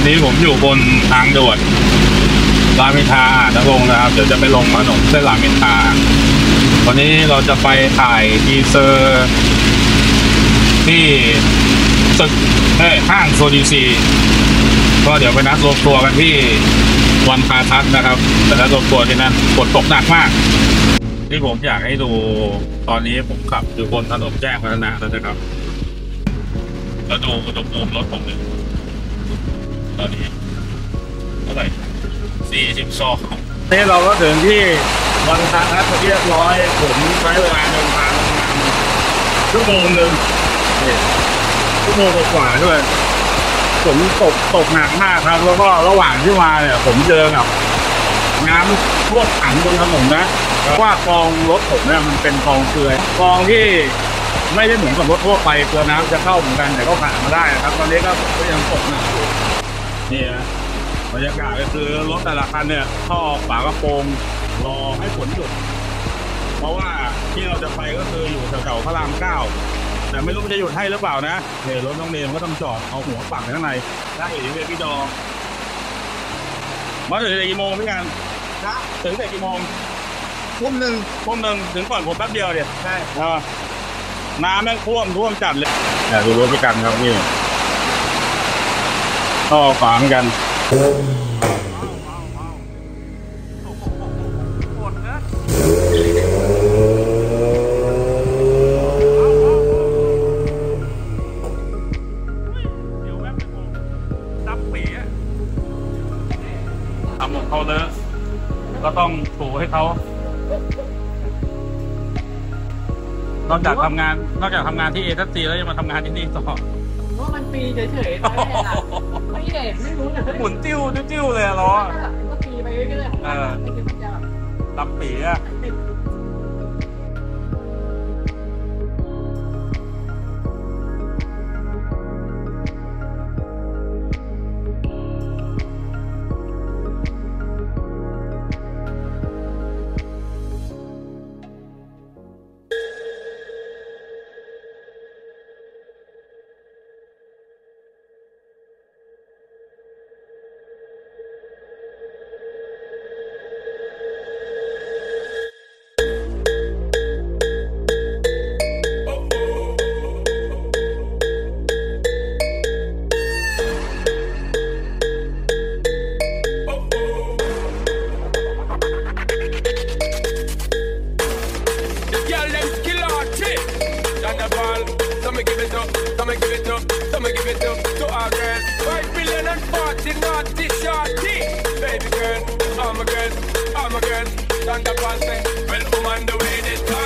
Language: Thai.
นี้ผมอยู่บนทางด่วนรามอินทราจะลงนะครับเดี๋ยวจะไปลงถนนเส้นรามอินทราวันนี้เราจะไปถ่ายทีเซอร์ที่ตึกห้างโซดีซีก็เดี๋ยวไปนัดรวมตัวกันที่วันพาทัศน์นะครับแต่นัดรวมตัวที่นั่นฝนตกหนักมากที่ผมอยากให้ดูตอนนี้ผมขับอยู่บนถนนแจ้งวัฒนะแล้วนะครับแล้วดูอุณหภูมิรถผมเลยตอนนี้เท่าไหร่42นี่เราก็ถึงที่วันพาทัศน์เรียบร้อยผมใช้เวลาเดินทางชั่วโมงหนึ่งชั่วโมงกว่าด้วยฝนตกหนักมากครับแล้วก็ระหว่างที่มาเนี่ยผมเจอกับน้ำท่วมขังบนถนนนะว่ากองรถผมเนี่ยมันเป็นกองเกลือกองที่ไม่ได้เหมือนกับรถทั่วไปเกลือน้ำจะเข้าเหมือนกันแต่ก็ผ่านมาได้นะครับตอนนี้ก็ยังตกหนักอยู่นี่นะบรรยากาศก็คือรถแต่ละคันเนี่ยท่อฝากระโปรงรอให้ฝนหยุดเพราะว่าที่เราจะไปก็คืออยู่แถวๆพระราม9แต่ไม่รู้จะหยุดให้หรือเปล่านะเนี่ยรถน้องเนมก็ต้องจอดเอาหัวปักข้างในได้หรือไม่พี่จอมาถึงกี่โมงพี่กันนะถึงแต่กี่โมงทุ่มหนึ่งถึงก่อนผมแป๊บเดียวเดี๋ยวใช่น้ำแม่งท่วมจัดเลยดูรถพี่กันครับนี่ท่อฝาเหมือนกันทำของเขาเลยก็ต้องถูให้เขานอกจากทำงานที่เอทัศซีแล้วยังมาทำงานที่นี่ต่อว่ามันปีเฉยๆไม่เห็นไม่รู้เลยหมุนติ้วเลยล้อก็ปีไปเรื่อยๆไม่คิดว่าจะลำปีอะ I'ma give it up to our girl. 5 billion and 40 naughty shorty. Baby girl, all my girls, Thunderball say, well, I'm on the way this time.